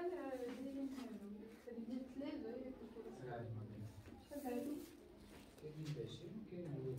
شحال دايرين هادو ديال الثلاثة ياك شحال هادي ما كاين؟ شحال هادو كاينين ب20 كاين ب